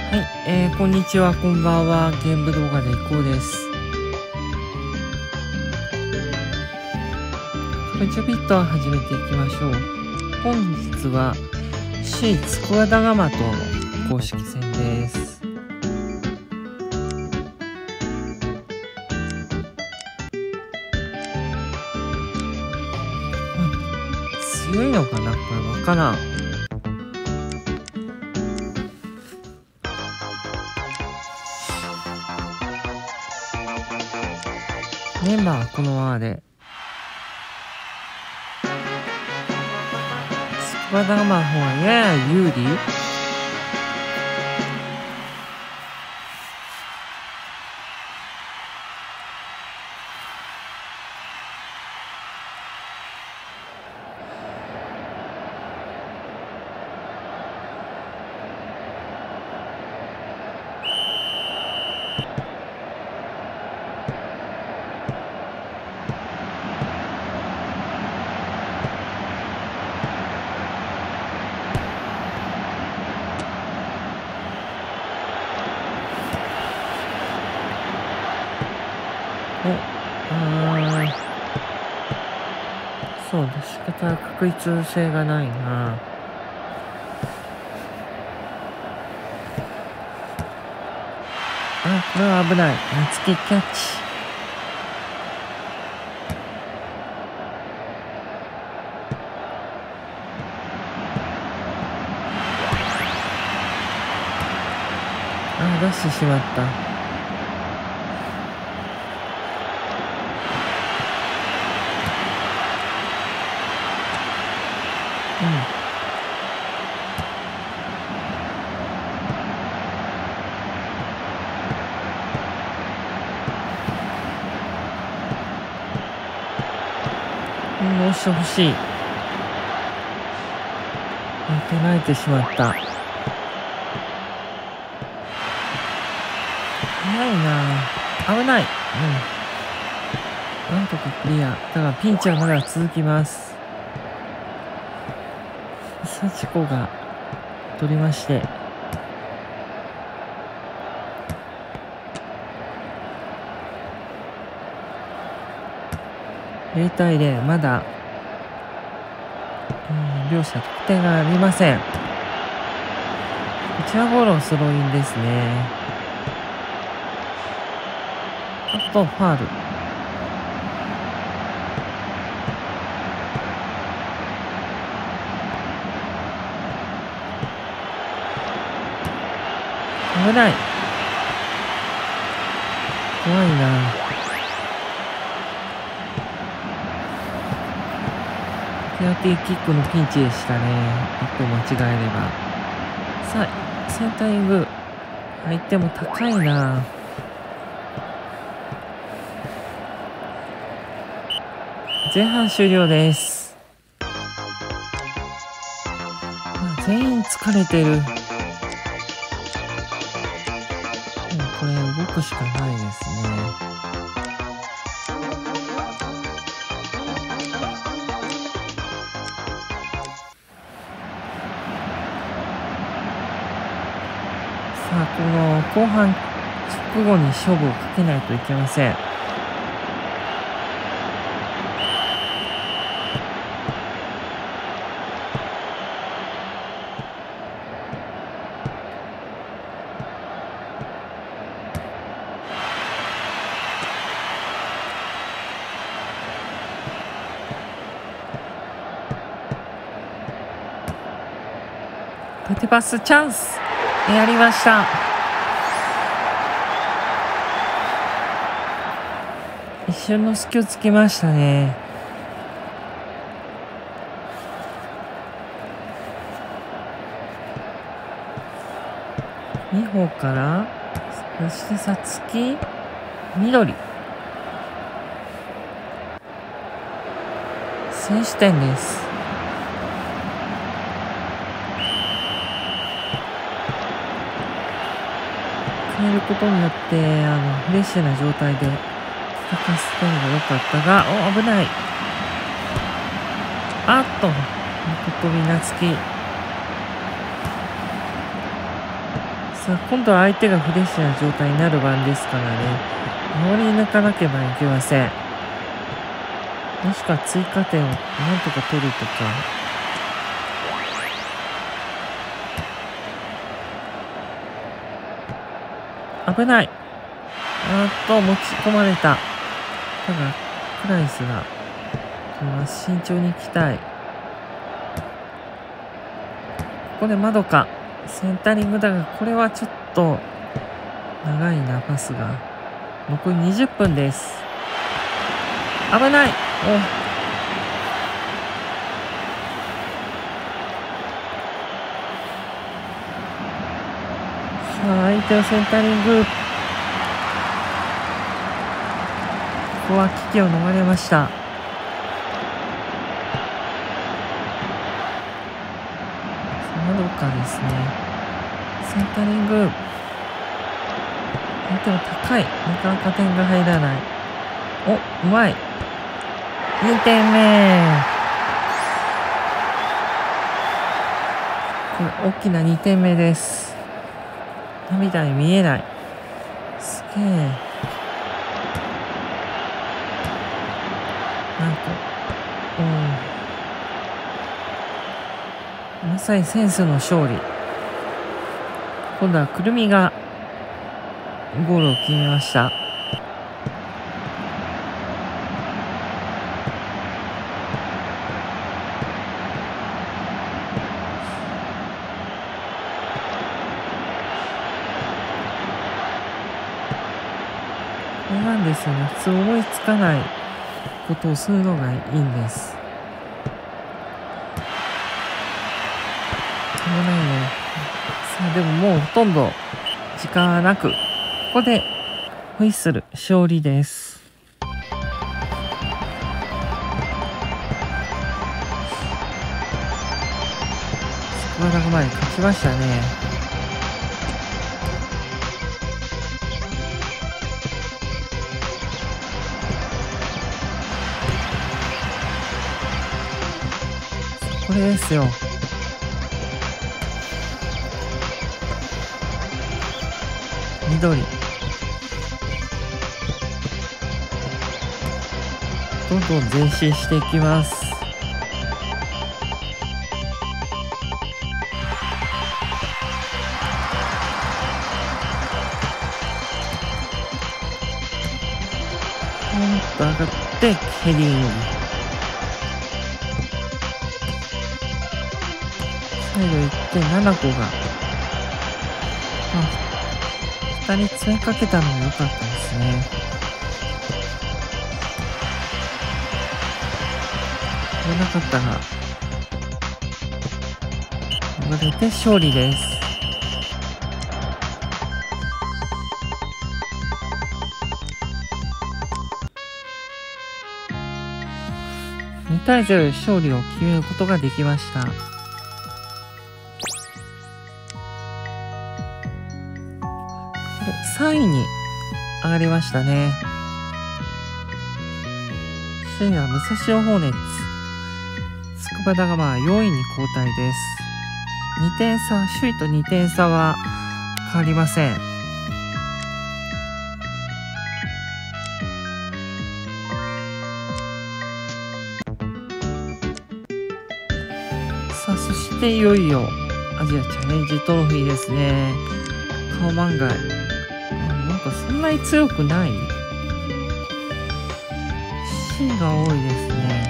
はい、こんにちは、こんばんは。ゲーム動画でいこうです。それじゃビットを始めていきましょう。本日は C 筑田蒲との公式戦です。強いのかなこれわからん。メンバーはこのままで。筑田蒲の方がやや有利。そうだ、仕方は確率性がないな。これは危ない。夏木キャッチ。出してしまった。押してほしい。手慣れてしまった。早いな。危ない。なんとかクリア。だがピンチはまだ続きます。幸子が取りまして。0対0、まだ、両者得点がありません。こちらボールをスローインですね。あとファール。危ない。怖いな。ペナルティーキックのピンチでしたね。一歩間違えれば。さあ、センタリング。相手も高いな。前半終了です。全員疲れてる。これ動くしかないですね。さあ、この後半直後に勝負をかけないといけません。縦パスチャンス。やりました。一瞬の隙をつきましたね。2歩から、そしてさつき、緑。先取点です。変えることによってフレッシュな状態で戦かせたのが良かったが、危ない。小飛びなつき。 さあ、今度は相手がフレッシュな状態になる番ですからね。守り抜かなければいけません。もしくは追加点をなんとか取るとか。危ない。持ち込まれた。ただ、クライスが、慎重に行きたい。ここでマドカ。センタリングだが、これはちょっと、長いな、パスが。残り20分です。危ない。さあ、相手のセンタリング。ここは危機を逃れました。まどかですね。センタリング。相手は高い。なかなか点が入らない。うまい。2点目。これ大きな2点目です。涙に見えない。すげえ。まさにセンスの勝利。今度はくるみがゴールを決めました。これなんですよね。普通思いつかないことをするのがいいんです。危ないね。さあ、でももうほとんど時間はなく、ここでホイッスル勝利です。筑波大前に勝ちましたね。これですよ。緑。どんどん前進していきます。上がってヘディング。サイド行って7個が2人詰めかけたのも良かったですね。危なかったがこれで勝利です。2対0で勝利を決めることができました。3位に上がりましたね。首位は武蔵野ホーネッツ。筑波大は4位に後退です。2点差、首位と2点差は変わりません。さあ、そしていよいよアジアチャレンジトロフィーですね。カオマンガイ。なんかそんなに強くない？ C が多いですね。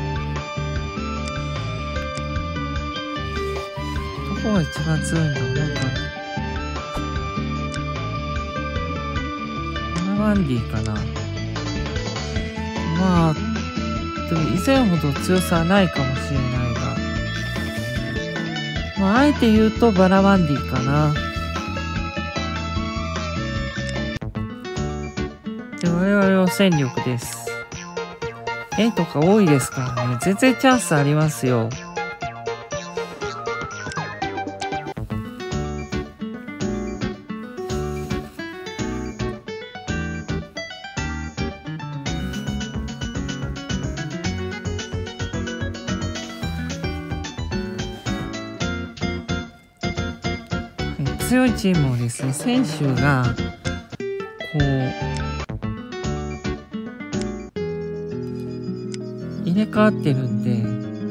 どこが一番強いんだろう。なんかバンディかな。まあでも以前ほど強さはないかもしれないが、まああえて言うとバラバンディかな。で我々は戦力です。A とか多いですからね。全然チャンスありますよ。 強いチームをですね、選手がこう入れ替わってるんで、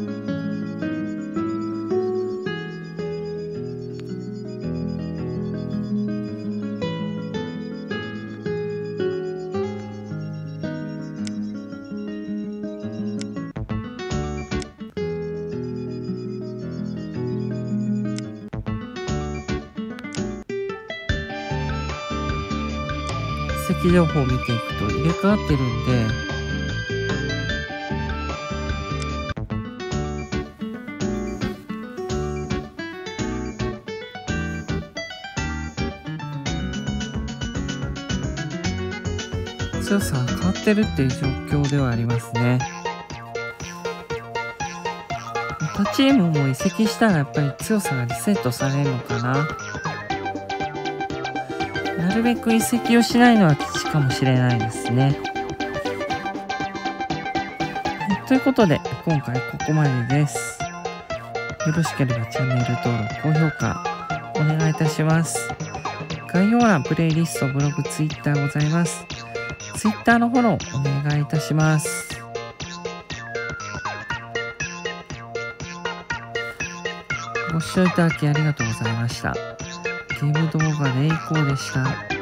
移籍情報を見ていくと入れ替わってるんで、強さが変わってるっていう状況ではありますね。他チームも移籍したらやっぱり強さがリセットされるのかな。なるべく移籍をしないのは吉かもしれないですね。ということで今回ここまでです。よろしければチャンネル登録、高評価お願いいたします。概要欄プレイリスト、ブログ、ツイッターございます。ツイッターのフォローお願いいたします。ご視聴いただきありがとうございました。ゲーム動画でいこうでした。